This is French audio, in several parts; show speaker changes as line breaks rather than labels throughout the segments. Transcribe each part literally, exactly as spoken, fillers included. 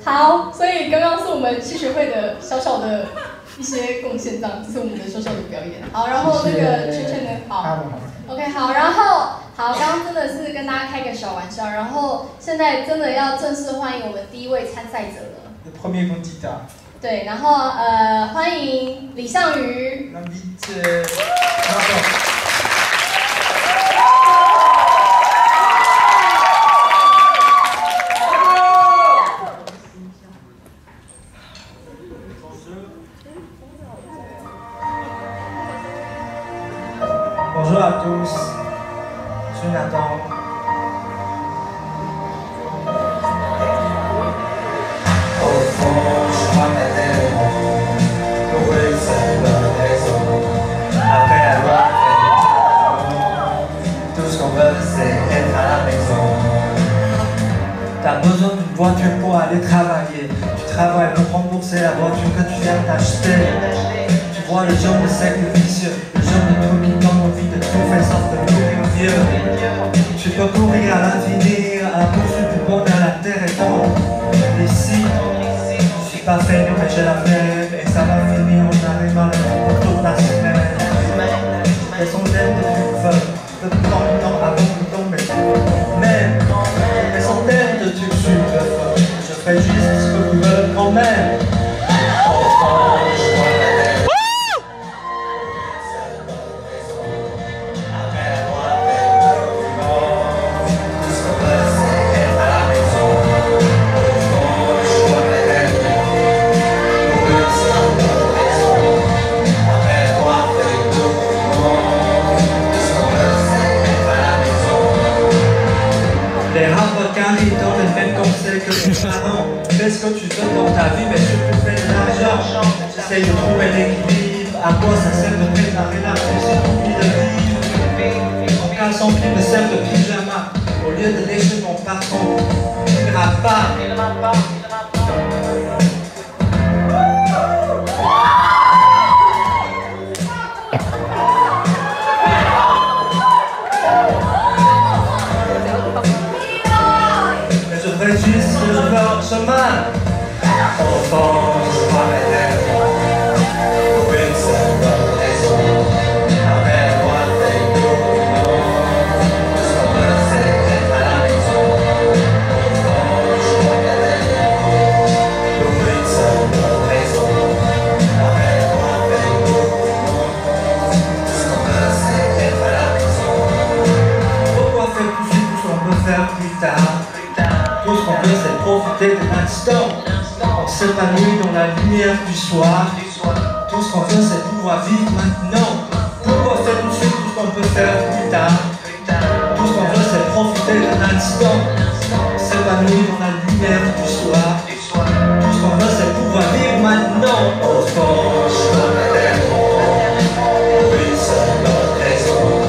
好，所以刚刚是我们戏学会的小小的一些贡献，这样，这是我们的小小的表演。好，然后那个圈圈呢？好 ，OK， 好，然后好，刚刚真的是跟大家开个小玩笑，然后现在真的要正式欢迎我们第一位参赛者了。
Le premier candidat.
对，然后呃，欢迎李尚宇。
L'invite. Bonjour à tous, je suis Nathan. Au fond, je crois que t'es pour une seule raison. Après avoir fait tout ce qu'on veut, c'est être à la maison. T'as besoin d'une voiture pour aller travailler. Tu travailles pour rembourser la voiture que tu viens d'acheter. Tu vois le genre de cercle vicieux, le genre de truc qui donne envie de tout faire sans te mourir vieux. Tu peux courir à l'infini, à la poursuite du bonheur, la terre est ronde. Ici, je suis pas fait, mais j'ai la flemme. Et ça va finir, on arrive à la pour toute la semaine. Elles sont telles de feu, de prendre le temps avant de tomber. Même, elles sont telles de tu suis de feu. Je ferai juste ce que tu veux quand même. Les avocats ils donnent les mêmes conseils que les parents. Fais ce que tu veux dans ta vie, mais surtout fais de l'argent. J'essaye de trouver l'équilibre. À quoi ça sert de préparer la pression envie de vivre? Mon caleçon qui me sert de pyjama. Au lieu de lécher mon patron, il n'ira pas. Il n'ira pas. Juste que je veux en chemin. Au fond, je crois m'aider pour une seule bonne raison. Après avoir fait le tour, ce qu'on veut c'est être à la maison. Au fond, je crois m'aider pour une seule bonne raison. Après avoir fait le tour, ce qu'on veut c'est être à la maison. Pourquoi faire tout de suite tout ce qu'on peut faire plus tard? Tout ce qu'on veut c'est profiter de l'instant. On s'épanouit dans la lumière du soir. Tout ce qu'on veut c'est pouvoir vivre maintenant. Pourquoi faire tout de suite tout ce qu'on peut faire plus tard? Tout ce qu'on veut c'est profiter de l'instant. On s'épanouit dans la lumière du soir. Tout ce qu'on veut c'est pouvoir vivre maintenant. Au fond, je veux m'aider pour une seule bonne raison.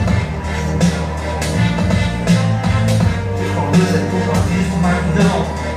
C'est pour vivre maintenant.